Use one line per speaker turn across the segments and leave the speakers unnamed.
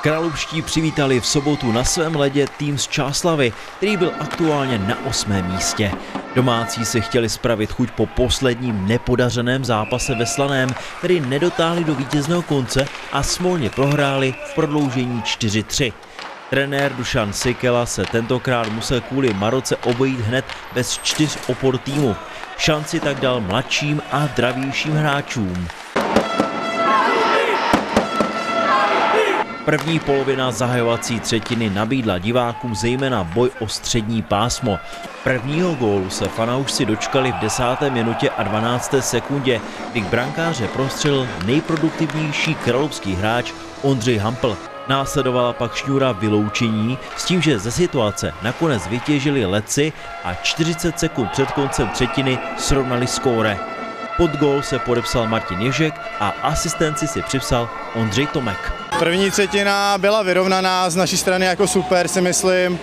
Kralupští přivítali v sobotu na svém ledě tým z Čáslavi, který byl aktuálně na 8. místě. Domácí si chtěli spravit chuť po posledním nepodařeném zápase ve Slaném, který nedotáhli do vítězného konce a smolně prohráli v prodloužení 4-3. Trenér Dušan Sikela se tentokrát musel kvůli Maroce obejít hned bez 4 opor týmu. Šanci tak dal mladším a dravějším hráčům. První polovina zahajovací třetiny nabídla divákům zejména boj o střední pásmo. Prvního gólu se fanoušci dočkali v 10. minutě a 12. sekundě, kdy k brankáře prostřelil nejproduktivnější kralupský hráč Ondřej Hampl. Následovala pak šňůra vyloučení s tím, že ze situace nakonec vytěžili Letci a 40 sekund před koncem třetiny srovnali skóre. Pod gól se podepsal Martin Ježek a asistenci si připsal Ondřej Tomek.
První třetina byla vyrovnaná z naší strany jako super, si myslím.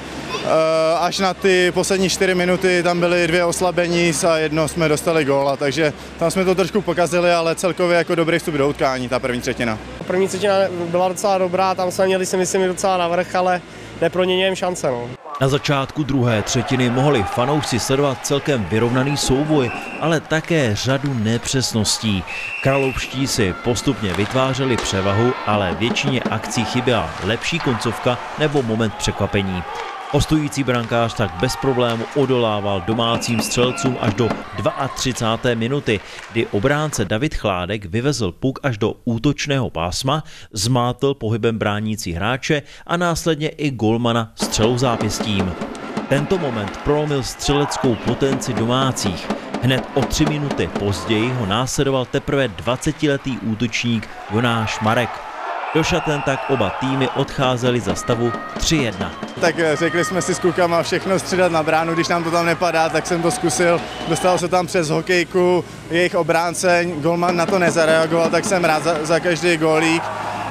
Až na ty poslední 4 minuty tam byly 2 oslabení a jedno jsme dostali góla, takže tam jsme to trošku pokazili, ale celkově jako dobrý vstup do utkání, ta první třetina.
První třetina byla docela dobrá, tam jsme měli si myslím docela navrch, ale neproměníme šance. No.
Na začátku druhé třetiny mohli fanoušci sledovat celkem vyrovnaný souboj, ale také řadu nepřesností. Kralupští si postupně vytvářeli převahu, ale většině akcí chyběla lepší koncovka nebo moment překvapení. Hostující brankář tak bez problému odolával domácím střelcům až do 32. minuty, kdy obránce David Chládek vyvezl puk až do útočného pásma, zmátl pohybem bránící hráče a následně i golmana střelou zápěstím. Tento moment prolomil střeleckou potenci domácích. Hned o 3 minuty později ho následoval teprve 20letý útočník Jonáš Marek. Do šaten tak oba týmy odcházely za stavu 3-1.
Tak řekli jsme si s klukama všechno střídat na bránu, když nám to tam nepadá, tak jsem to zkusil. Dostal se tam přes hokejku, jejich obránce, golman na to nezareagoval, tak jsem rád za každý gólík.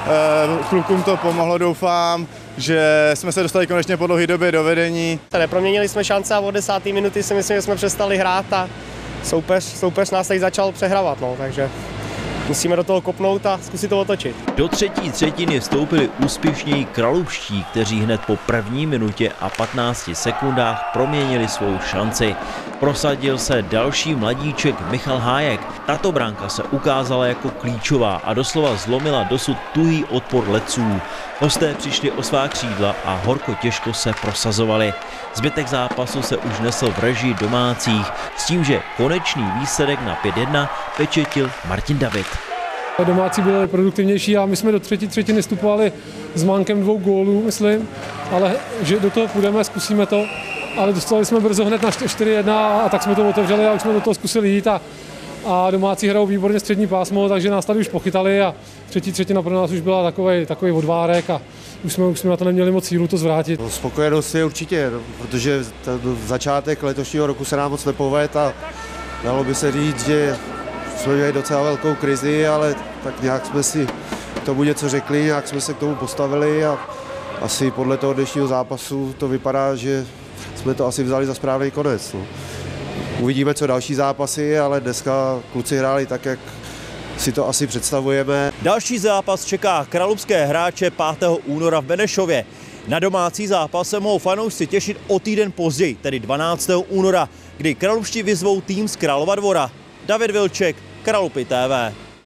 Klukům to pomohlo, doufám, že jsme se dostali konečně po dlouhé době do vedení.
Neproměnili jsme šance a od 10. minuty si myslím, že jsme přestali hrát a soupeř nás teď začal přehrávat, no, takže musíme do toho kopnout a zkusit to otočit.
Do třetí třetiny vstoupili úspěšněji kralupští, kteří hned po první minutě a 15 sekundách proměnili svou šanci. Prosadil se další mladíček Michal Hájek. Tato branka se ukázala jako klíčová a doslova zlomila dosud tuhý odpor Letců. Hosté přišli o svá křídla a horko těžko se prosazovali. Zbytek zápasu se už nesl v režii domácích s tím, že konečný výsledek na 5-1 pečetil Martin David.
Domácí byli produktivnější a my jsme do třetí třetiny vstupovali s mankem 2 gólů, myslím, ale že do toho půjdeme, zkusíme to, ale dostali jsme brzo hned na 4-1 a tak jsme to otevřeli a už jsme do toho zkusili jít a domácí hrajou výborně střední pásmo, takže nás tady už pochytali a třetí třetina pro nás už byla takový odvárek a už jsme na to neměli moc sílu to zvrátit.
Spokojenost je určitě, protože začátek letošního roku se nám moc nepovedl a dalo by se říct, že jsme měli docela velkou krizi, ale tak nějak jsme si k tomu něco řekli, nějak jsme se k tomu postavili a asi podle toho dnešního zápasu to vypadá, že jsme to asi vzali za správný konec. No. Uvidíme, co další zápasy, ale dneska kluci hráli tak, jak si to asi představujeme.
Další zápas čeká kralupské hráče 5. února v Benešově. Na domácí zápas se mohou fanoušci těšit o týden později, tedy 12. února, kdy kralupští vyzvou tým z Králova Dvora. David Vilček, Kralupy TV.